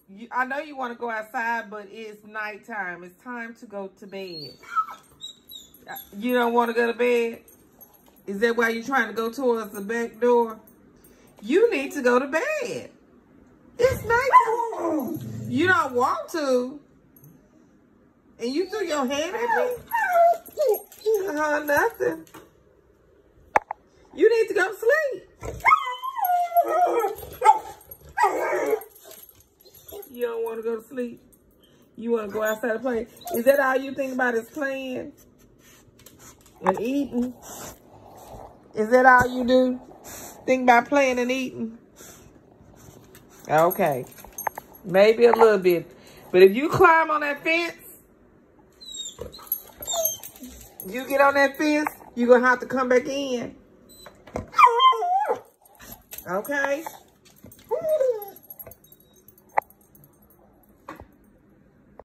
I know you want to go outside, but it's nighttime. It's time to go to bed. You don't want to go to bed? Is that why you're trying to go towards the back door? You need to go to bed. It's nighttime. You don't want to. And you threw your hand at me? Nothing. You need to go to sleep. You don't want to go to sleep. You want to go outside and play. Is that all you think about is playing and eating? Is that all you do? Think about playing and eating? Okay. Maybe a little bit. But if you climb on that fence, you get on that fence, you're going to have to come back in. Okay?